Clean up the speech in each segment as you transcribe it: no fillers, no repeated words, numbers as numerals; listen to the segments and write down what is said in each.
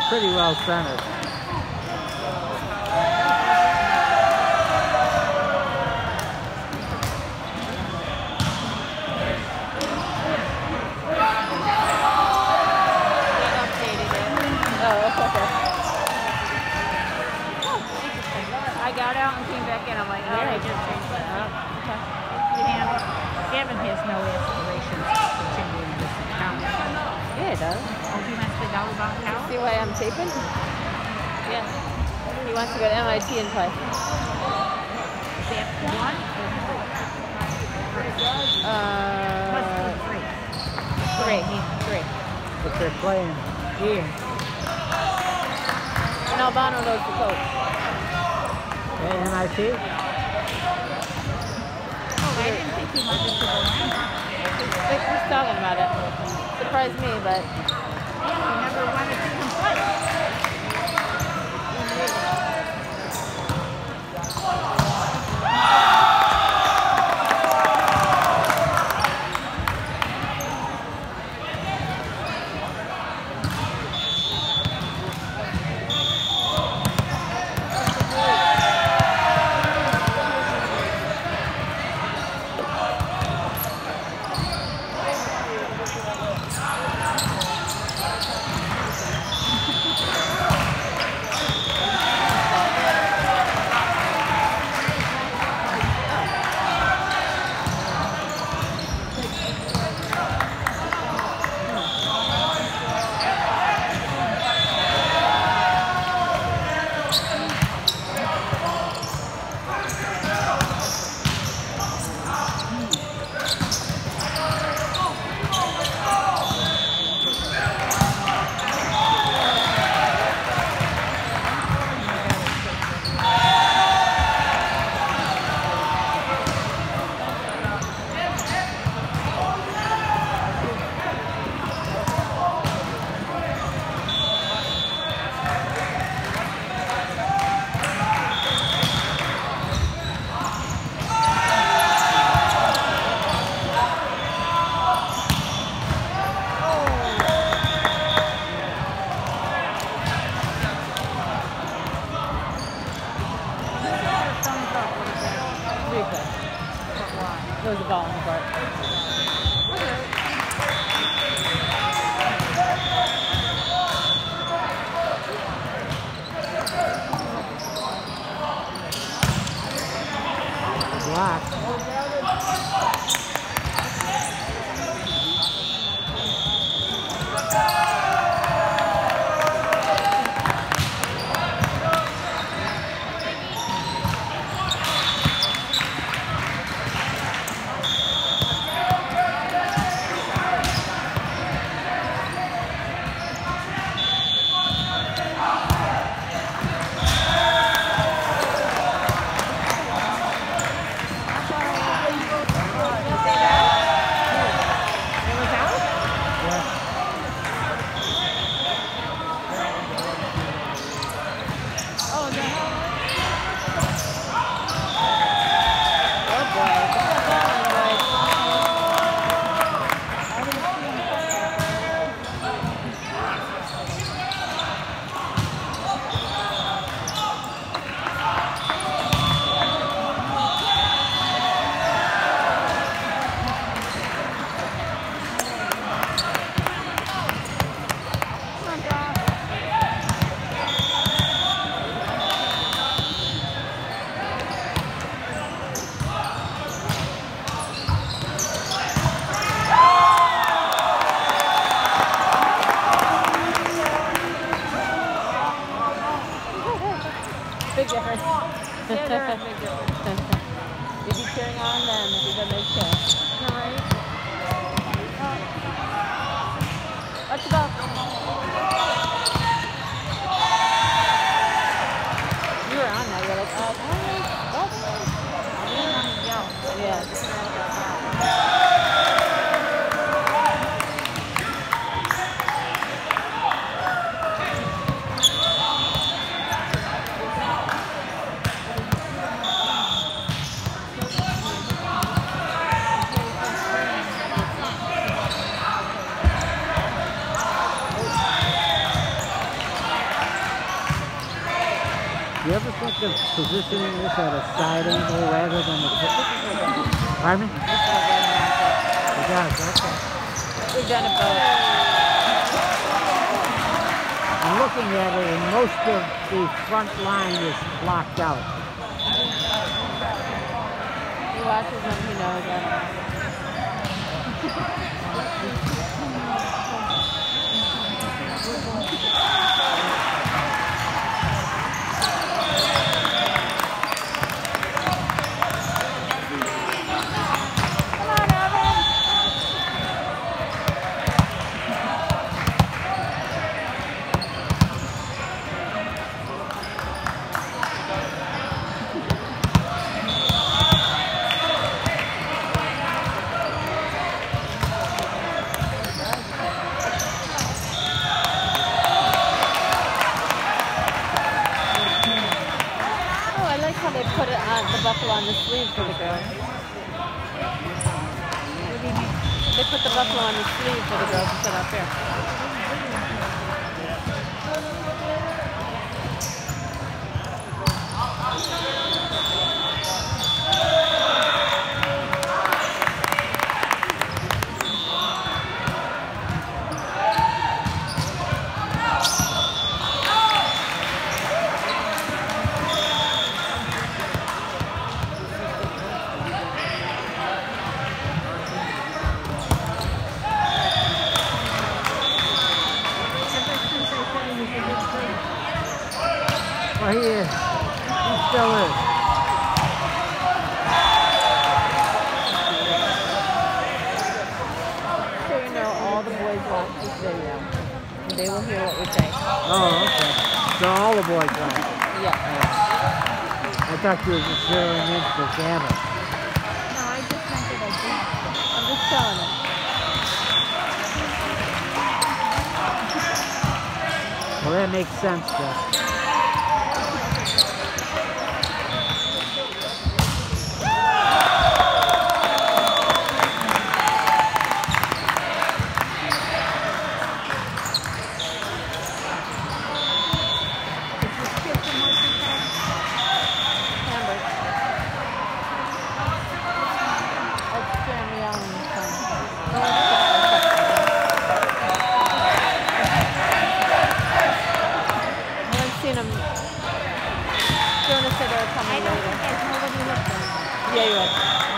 pretty well centered. I got out and came back in. I'm like, oh, they just changed it. Gavin has no aspirations of continuing this account. Yeah, it does. Oh, he wants to go about how? See why I'm taping? Yeah. He wants to go to MIT and play. Is that one or three? Must be three. Three. But they're playing here. And Albano knows the coach. At MIT? Oh, I didn't think he wanted to go in. He's talking about it. Surprised me, but Yeah, he never wanted to come play. of positioning this at a side angle rather than a... Pardon me? This is a red market. It does, okay. We've done it both. I'm looking at it and most of the front line is blocked out. He watches them, he knows them. They put it on the buckle on the sleeve for the girls. What do you mean? They put the buckle on the sleeve for the girls instead up here. Well, he is. He still is. So you know, all the boys watch this video. And they will hear what we say. Oh, okay. So all the boys watch. Yeah. I thought you were just zeroing in for camera. No, I just meant that I did. I'm just telling them. Well, that makes sense, though. Yeah, you would.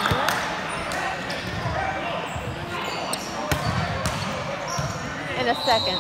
In a second.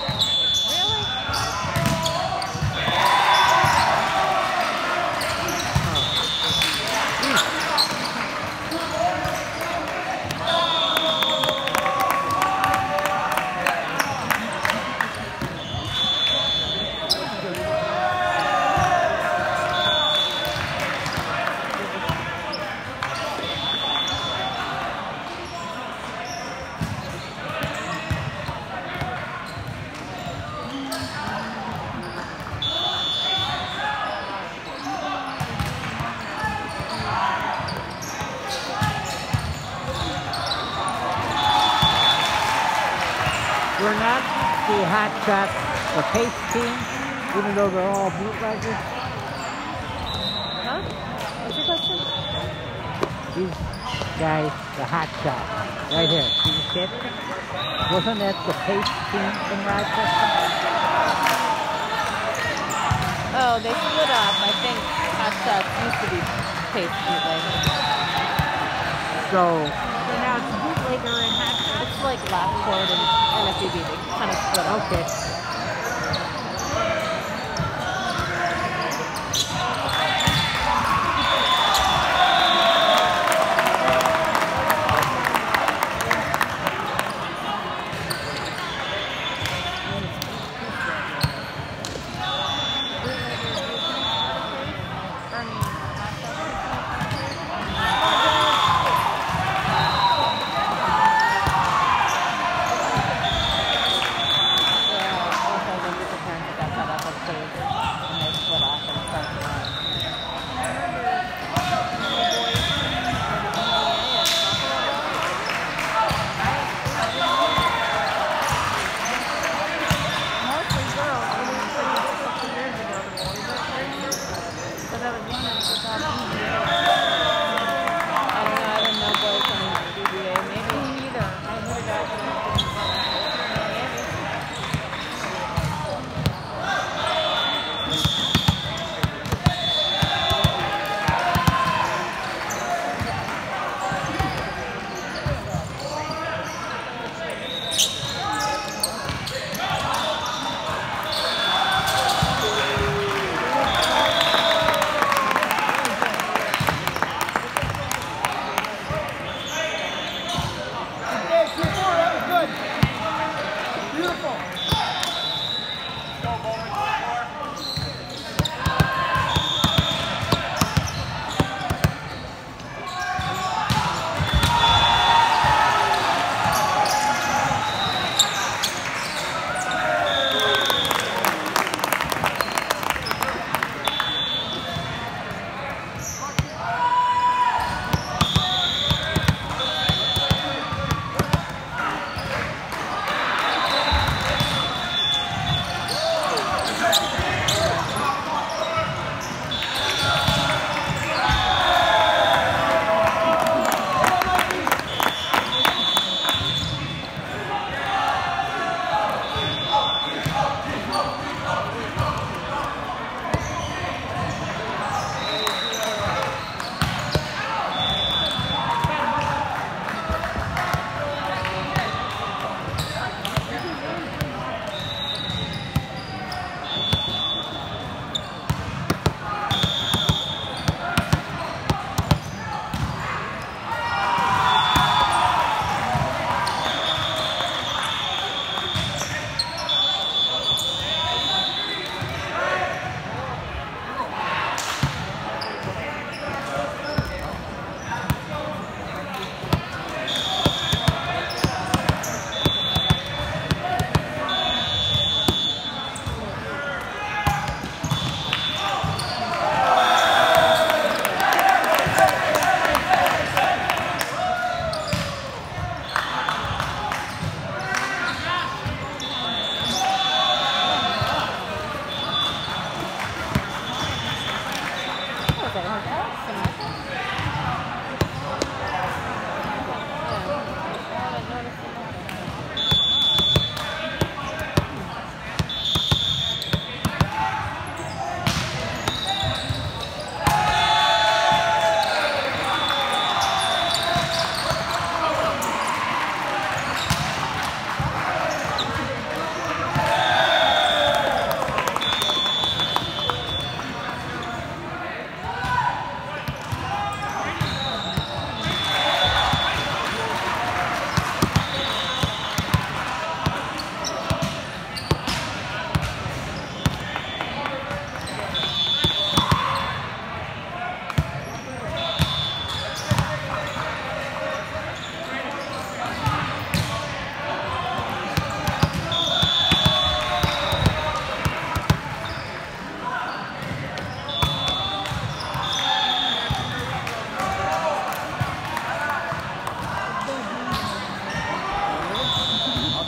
We're not the hot shot, the pace team, even though they're all bootleggers. Huh? What's your question? These guys, the hot shot, right here. See the kid? Wasn't that the pace team from Rochester? Oh, they split off. I think Hot Shots used to be Pace bootlegger. So now it's bootlegger and Hot Shots. It's like Lockport and NFUB. They kind of split off. okay.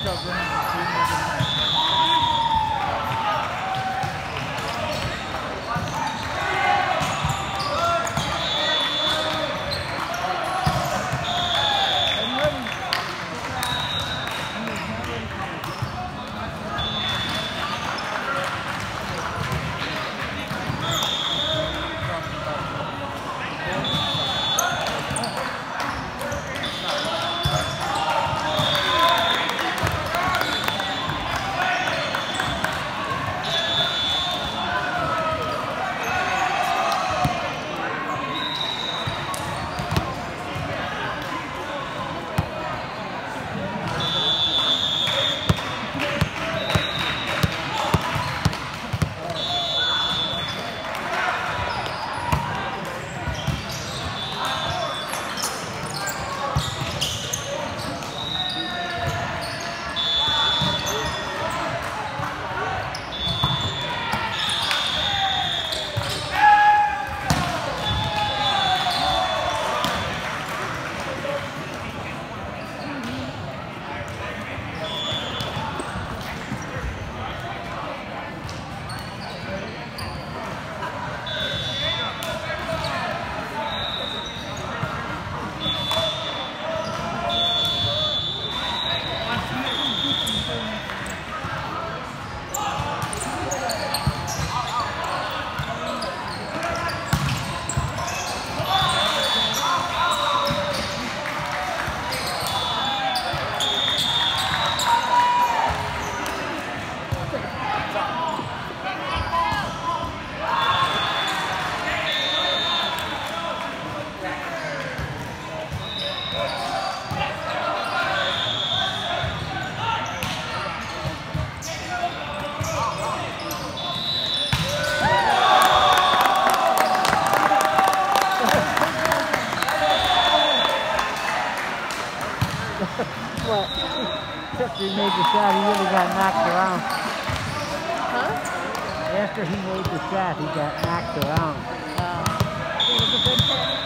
Well, after he made the shot, he really got knocked around. Huh? After he made the shot, he got knocked around. It was a good hit.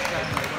Exactly.